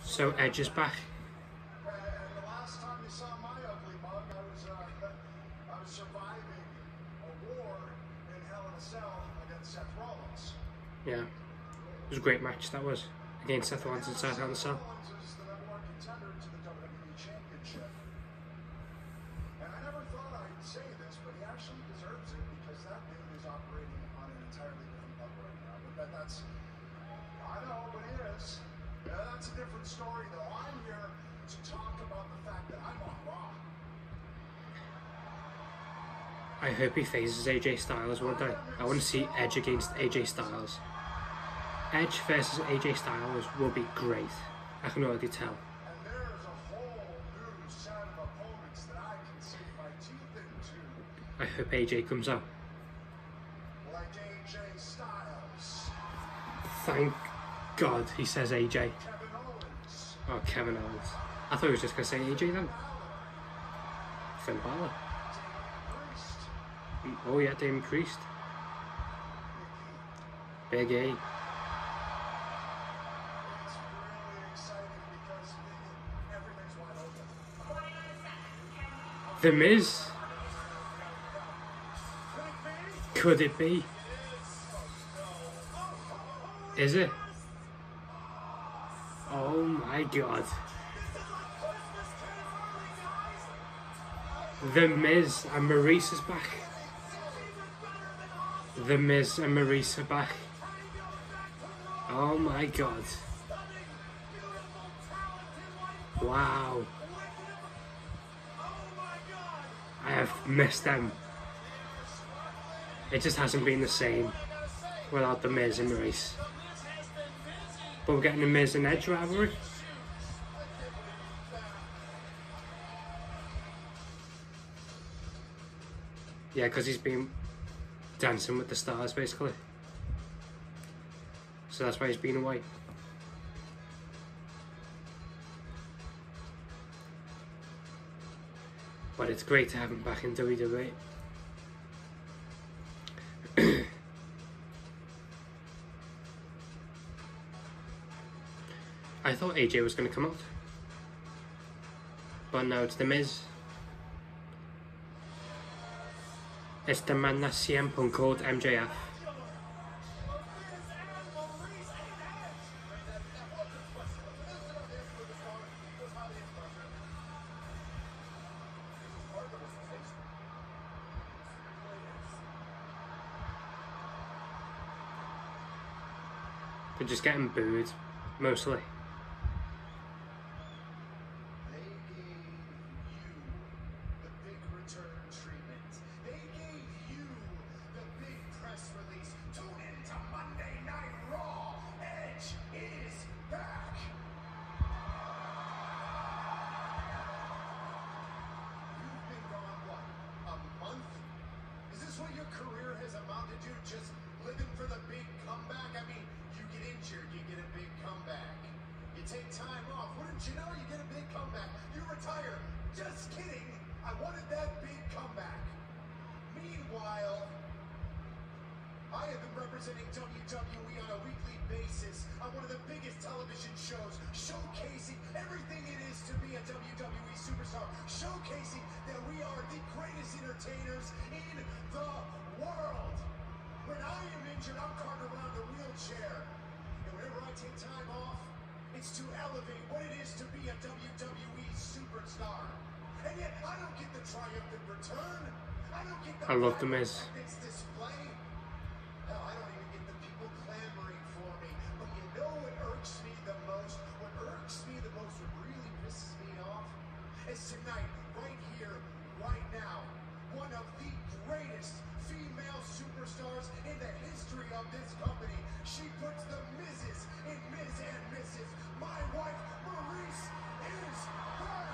So Edge is back. And the last time you saw my ugly mug, I was surviving a war in Hell in a Cell against Seth Rollins. Yeah, it was a great match that was against Seth Rollins inside Hell in a Cell. Rollins is the #1 contender to the WWE Championship. And I never thought I'd say this, but he actually deserves it because that dude is operating on an entirely different level right now. But that's, I know, but he is. Yeah, that's a different story, though. I'm here to talk about the fact that I'm on Raw. I hope he faces AJ Styles one day. I want to see Edge against AJ Styles. Edge versus AJ Styles will be great. I can already tell. And there's a whole new set of opponents that I can sink my teeth into. I hope AJ comes out. Like AJ Styles. Thank God he says AJ. Kevin Owens. Oh, Kevin Owens. I thought he was just going to say AJ then. Finn Balor. Priest. Oh yeah, Damien Priest. Big E. It's really exciting because everything's wide open. The Miz. Could it be? Is it? Oh my God. The Miz and Maurice is back. The Miz and Maurice are back. Oh my God. Wow. I have missed them. It just hasn't been the same without the Miz and Maurice. But we're getting the Miz and Edge rivalry. Yeah, because he's been dancing with the stars basically. So that's why he's been away. But it's great to have him back in WWE. I thought AJ was going to come out. But now it's The Miz. It's the man that CM Punk called MJF. They're just getting booed, mostly. They gave you the big return treatment. They gave you the big press release. Tune in to Monday Night Raw. Edge is back. You've been gone, what, a month? Is this what your career has amounted to? Just living for the big comeback? I mean, you get injured, you get a big comeback. You take time off, wouldn't you know, you get a big comeback. You retire. Just kidding. I wanted that big comeback. Meanwhile, I have been representing WWE on a weekly basis on one of the biggest television shows, showcasing everything it is to be a WWE superstar, showcasing that we are the greatest entertainers in the world. When I am injured, I'm carted around a wheelchair. And whenever I take time off, it's to elevate what it is to be a WWE superstar. And yet, I don't get the triumphant return. I don't get the I love The Miz. display. Hell, I don't even get the people clamoring for me. But you know what irks me the most? What irks me the most, what really pisses me off, is tonight, right here, right now, one of the greatest female superstars in the history of this company. She puts the Miz's in Miz and Mrs. My wife, Maurice, is back.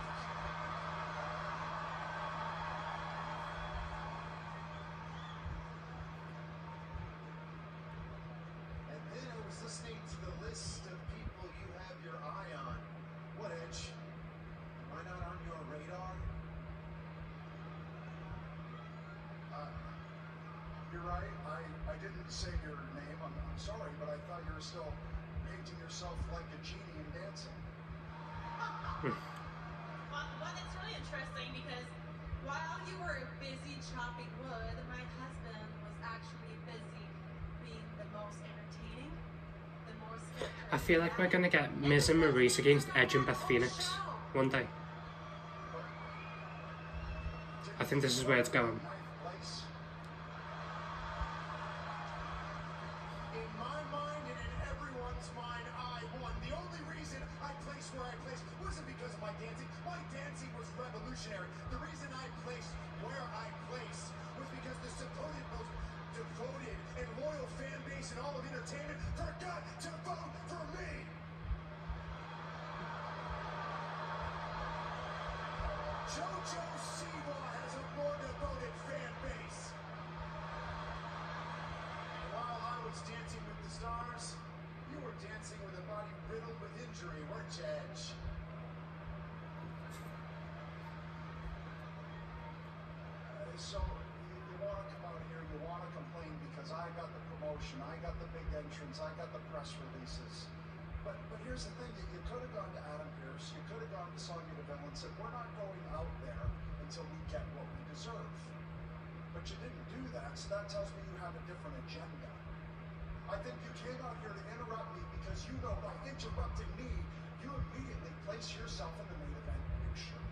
And then I was listening to the list of people you have your eye on. What, Edge? Am I not on your radar? You're right. I didn't say your name. I'm sorry, but I thought you were still painting yourself like a genie and dancing. Well, it's really interesting because while you were busy chopping wood, my husband was actually busy being the most entertaining, the most. I feel like we're gonna get Miz and Maurice against Edge and Beth Phoenix one day. I think this is where it's going. In my mind and in everyone's mind, I won. The only reason I placed where I placed wasn't because of my dancing. My dancing was revolutionary. The reason I placed where I placed was because the supposed most devoted and loyal fan base in all of entertainment forgot to vote for me. JoJo Siwa has a more devoted fan base. While I was dancing with the stars, you were dancing with a body riddled with injury, weren't you, Edge? So you want to come out here, you want to complain because I got the promotion, I got the big entrance, I got the press releases. But here's the thing, you could have gone to Adam Pearce, you could have gone to Sonya Deville and said, we're not going out there until we get what we deserve. But you didn't do that, so that tells me you have a different agenda. I think you came out here to interrupt me because you know by interrupting me, you immediately place yourself in the main event picture.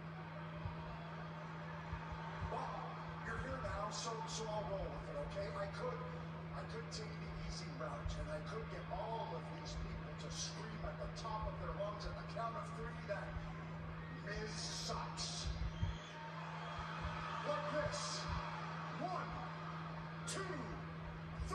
Well, you're here now, so I'll roll with it, okay? I could take the easy route, and I could get all of these people to scream at the top of their lungs at the count of 3 that Miz sucks. Like this. 1, 2, 3.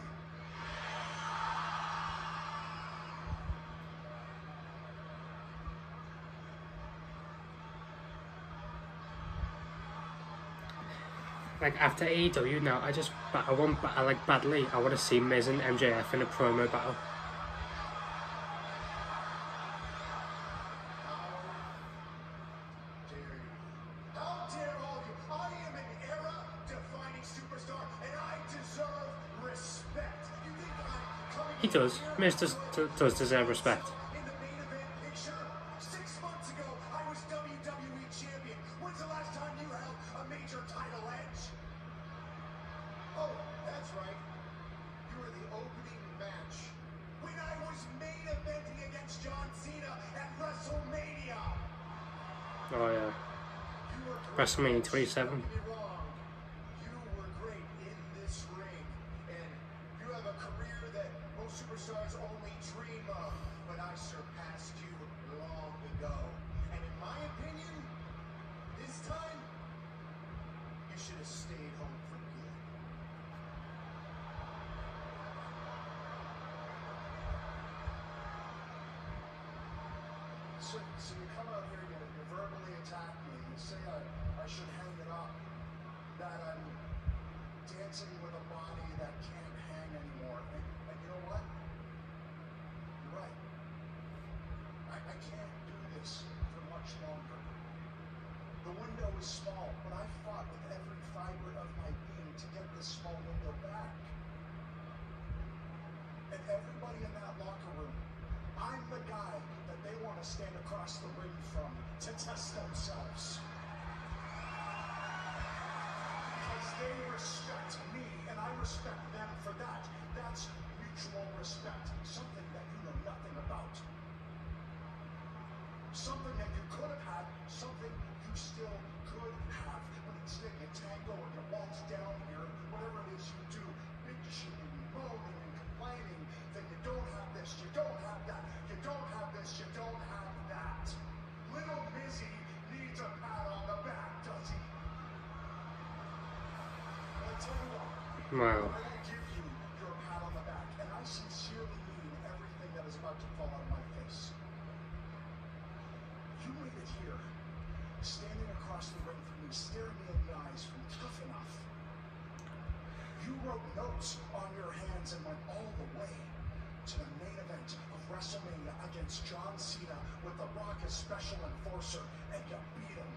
Like after AEW now, I like badly. I want to see Miz and MJF in a promo battle. How dare all of you? I am an era-defining superstar, and I deserve respect. You think I'm coming He does. here Miz does deserve respect. in the main event picture? 6 months ago, I was WWE champion. When's the last time you held a major title, Edge? Oh, that's right. You were the opening match when I was main eventing against John Cena at WrestleMania. Oh yeah. You were great. WrestleMania 27. Don't get me wrong. You were great in this ring, and you have a career that most superstars only dream of. But I surpassed you long ago, and in my opinion, this time you should have stayed home for good. So you come out here, you verbally attack me, you say I should hang it up, that I'm dancing with a body that can't hang anymore. And you know what? You're right. I can't do this for much longer. The window is small, but I fought with every fiber of my being to get this small window back. And everybody in that locker room, I'm the guy that they want to stand across the ring from to test themselves. Because they respect me, and I respect them for that. That's mutual respect, something that you know nothing about. Something that you could have had, something you still could have. But instead you tango and you waltz down here, whatever it is you do, bitching and moaning and complaining that you don't have this, you don't have that, you don't have this, you don't have that. Little Mizzy needs a pat on the back, does he? Well, I tell you what, Wow. I will give you your pat on the back, and I sincerely mean everything that is about to fall out of my face. You made it here, standing across the ring from me, staring me in the eyes from Tough Enough. You wrote notes on your hands and went all the way to the main event of WrestleMania against John Cena with The Rock as special enforcer, and you beat him.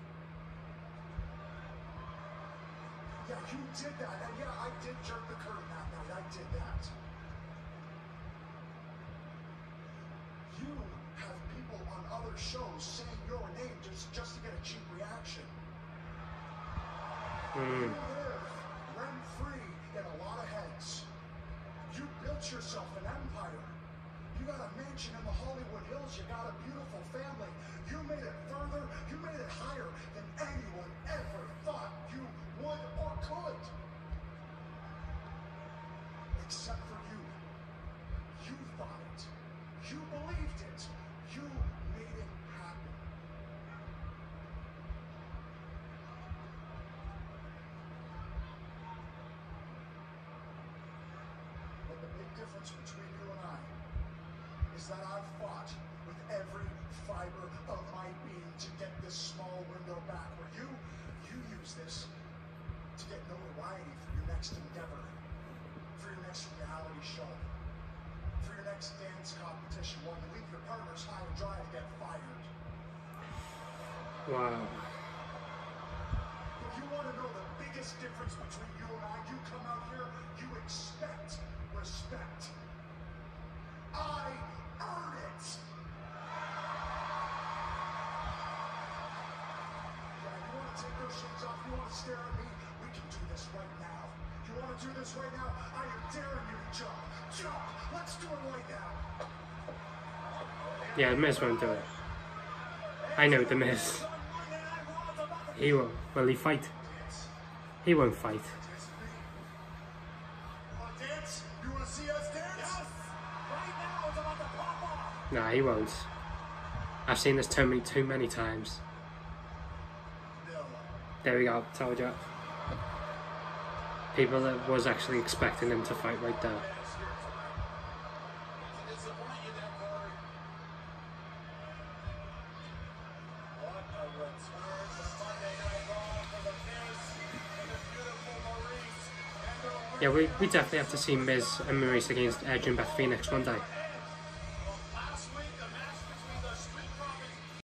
Yeah, you did that, and yeah, I did jerk the curtain that night. I did that. You have people on other other shows saying your name just to get a cheap reaction. You live rent-free in a lot of heads. You built yourself an empire. You got a mansion in the Hollywood Hills. You got a beautiful family. You made it further. You made it higher than anyone ever thought you would or could. Except for you. You thought it. You believed it. You made it happen. But the big difference between you and I is that I've fought with every fiber of my being to get this small window back, where you use this to get notoriety for your next endeavor, for your next reality show, for your next dance competition, while you leave your partners high and dry to get fired. Wow. If you want to know the biggest difference between you and I, you come out here, you expect respect. I earn it. Yeah, you want to take those shades off, you want to stare at me, we can do this right now. You want to do this right now? I am daring you to jump. Jump! Let's do it right now. Yeah, The Miz won't do it. I know The Miz. He won't. Will he fight? He won't fight. Dance with me. You want to dance? You want to see us dance? Yes! Right now, it's about to pop off. Nah, he won't. I've seen this too many times. No. There we go, told you. People that was actually expecting him to fight right there. Yeah, we definitely have to see Miz and Maurice against Edge and Beth Phoenix one day.